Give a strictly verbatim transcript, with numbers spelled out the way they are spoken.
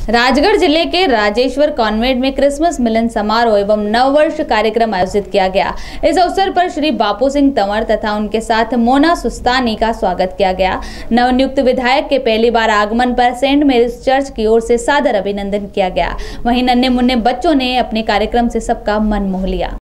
राजगढ़ जिले के राजेश्वर कॉन्वेंट में क्रिसमस मिलन समारोह एवं नववर्ष कार्यक्रम आयोजित किया गया। इस अवसर पर श्री बापू सिंह तंवर तथा उनके साथ मोना सुस्तानी का स्वागत किया गया। नवनियुक्त विधायक के पहली बार आगमन पर सेंट मेरीज चर्च की ओर से सादर अभिनंदन किया गया। वहीं नन्हे मुन्ने बच्चों ने अपने कार्यक्रम से सबका मन मोह लिया।